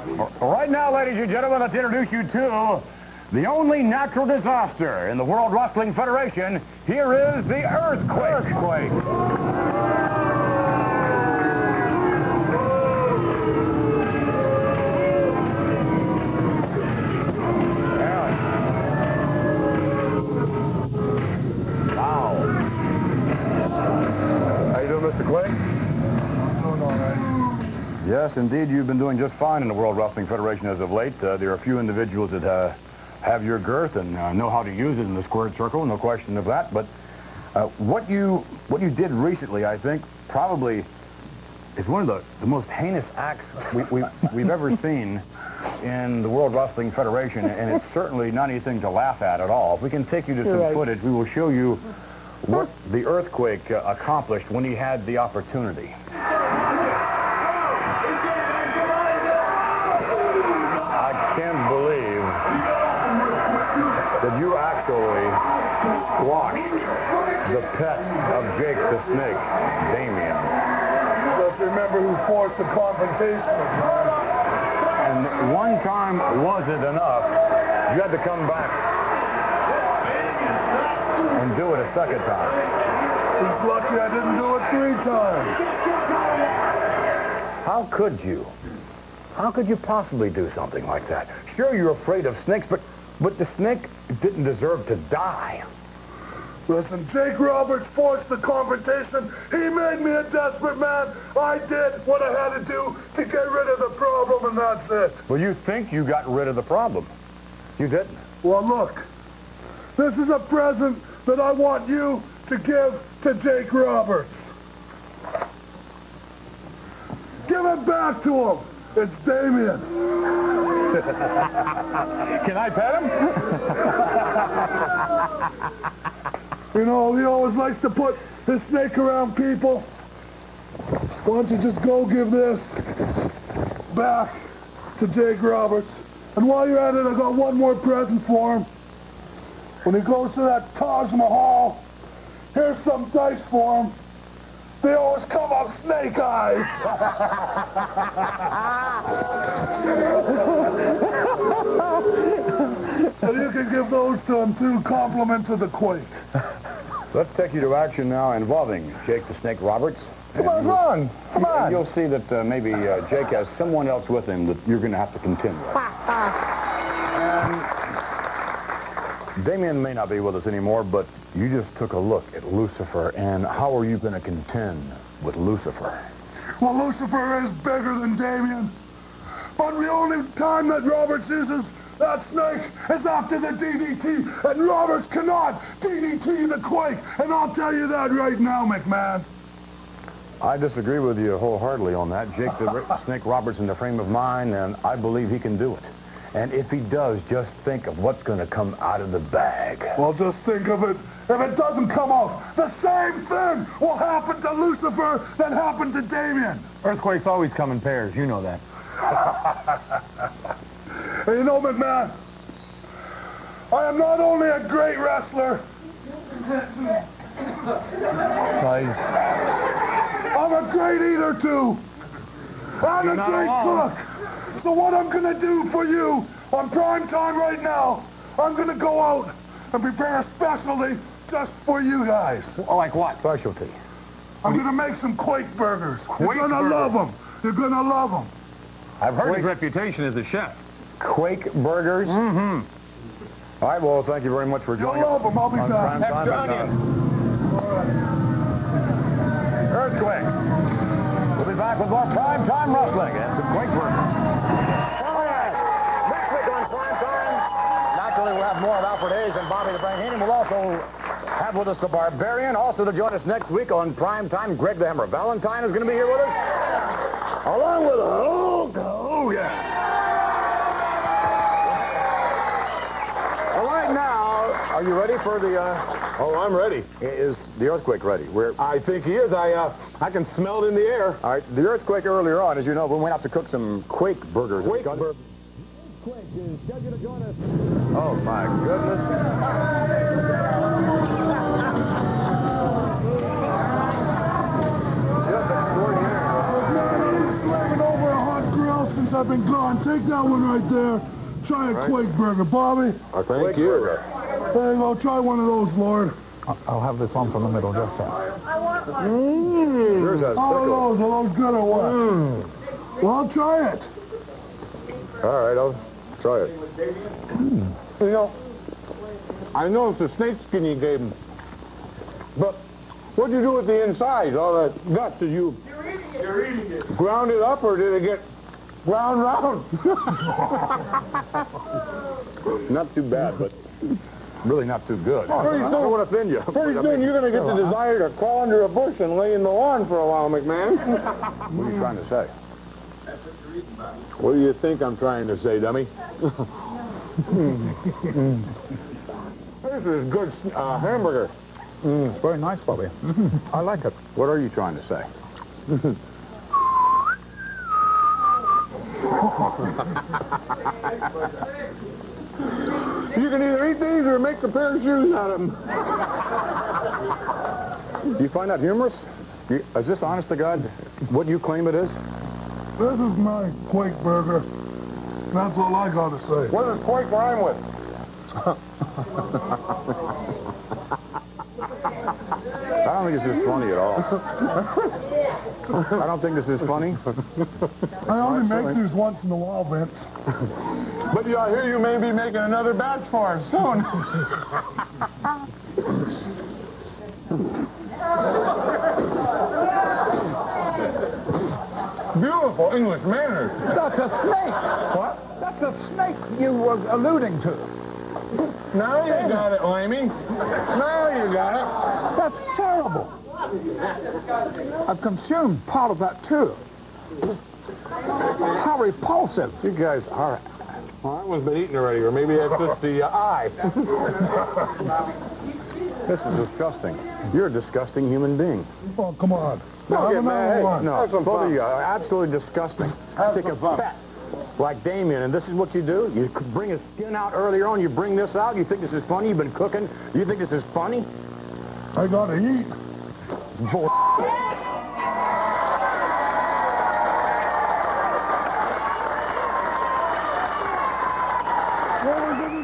Right now, ladies and gentlemen, let's introduce you to the only natural disaster in the World Wrestling Federation. Here is the earthquake. Wow. How you doing, Mr. Quake? I'm doing all right. Yes, indeed, you've been doing just fine in the World Wrestling Federation as of late. There are a few individuals that have your girth and know how to use it in the squared circle, no question of that. But what you did recently, I think, probably is one of the most heinous acts we've ever seen in the World Wrestling Federation, and it's certainly not anything to laugh at all. If we can take you to some footage, we will show you what the earthquake accomplished when he had the opportunity. I can't believe that you actually squashed the pet of Jake the Snake, Damian. Just remember who forced the confrontation. And one time wasn't enough. You had to come back and do it a second time. He's lucky I didn't do it 3 times. How could you? How could you possibly do something like that? Sure, you're afraid of snakes, but the snake didn't deserve to die. Listen, Jake Roberts forced the confrontation. He made me a desperate man. I did what I had to do to get rid of the problem, and that's it. Well, you think you got rid of the problem. You didn't. Well, look. This is a present that I want you to give to Jake Roberts. Give it back to him. It's Damian. Can I pet him? You know, he always likes to put his snake around people. Why don't you just go give this back to Jake Roberts? And while you're at it, I got one more present for him. When he goes to that Taj Mahal, here's some dice for him. They always come up snake eyes. So you can give those to him too, compliments of the Quake. Let's take you to action now involving Jake the Snake Roberts. Come on, run. Come on. You'll see that maybe Jake has someone else with him that you're going to have to contend with. And Damian may not be with us anymore, but you just took a look at Lucifer, and how are you going to contend with Lucifer? Well, Lucifer is bigger than Damian, but the only time that Roberts uses that snake is after the DDT, and Roberts cannot DDT the Quake, and I'll tell you that right now, McMahon. I disagree with you wholeheartedly on that. Jake the Snake Roberts in the frame of mind, and I believe he can do it. And if he does, just think of what's going to come out of the bag. Well, just think of it. If it doesn't come out, the same thing will happen to Lucifer that happened to Damian. Earthquakes always come in pairs. You know that. And you know, McMahon, I am not only a great wrestler, I'm a great eater, too. I'm a great cook. So what I'm going to do for you on prime time right now, I'm going to go out and prepare a specialty just for you guys. Oh, like what? Specialty. I'm going to make some Quake burgers. Quake You're going to love them. You're going to love them. I've heard his reputation as a chef. Quake burgers? Mm-hmm. All right, well, thank you very much for joining us. You'll love them. I'll be back. Have Damian. Earthquake. We'll be back with more primetime wrestling and some Quake burgers. All right. Next week on primetime, naturally we'll have more of Alfred and Bobby the Brain Heenan. We'll also have with us the Barbarian. Also to join us next week on primetime, Greg the Hammer Valentine is going to be here with us. Along with Hulk. Oh, yeah. All right, now, are you ready for the... Oh, I'm ready. Is the earthquake ready? I think he is. I can smell it in the air. All right, the earthquake earlier on, as you know, we went out to cook some Quake burgers. Quake burgers. Quake is scheduled to join us. Oh, my goodness. Just extraordinary. I've been over a hot grill since I I've been gone. Take that one right there. Try a Quake burger, Bobby. Thank you. There you go. Try one of those, Lord. I'll have this one from the middle, just so. I want one. How are those good or what? Well, try it. All right, I'll try it. You know, I know it's a snake skin you gave him, but what'd you do with the inside, all that guts? Did you ground it up, or did it get ground round? Not too bad, but really not too good. Pretty I don't want to offend you. Pretty soon you're going to get the desire to crawl under a bush and lay in the lawn for a while, McMahon. What are you trying to say? What do you think I'm trying to say, dummy? This is good hamburger. It's very nice, Bobby. I like it. What are you trying to say? You can either eat these or make a pair of shoes out of them. Do you find that humorous? Is this honest to God what you claim it is? This is my Quake burger. That's all I got to say. What does Quake rhyme with? I don't think this is funny at all. I don't think this is funny. I only make these once in a while, Vince. But I hear you may be making another batch for us soon. Beautiful English manners. That's a snake. What? That's a snake you were alluding to. Now you got it, Lamey. Now you got it. That's terrible. I've consumed part of that, too. How repulsive. You guys are... Well, that one's been eaten already, or maybe that's just the eye. This is disgusting. You're a disgusting human being. Oh, come on. Don't get Have mad. another Hey, one. No, Have some both fun. of you are absolutely disgusting. Take a fat like Damian, and this is what you do? You bring his skin out earlier on, you bring this out, you think this is funny, you've been cooking, you think this is funny? I got to eat. Bull. What was it?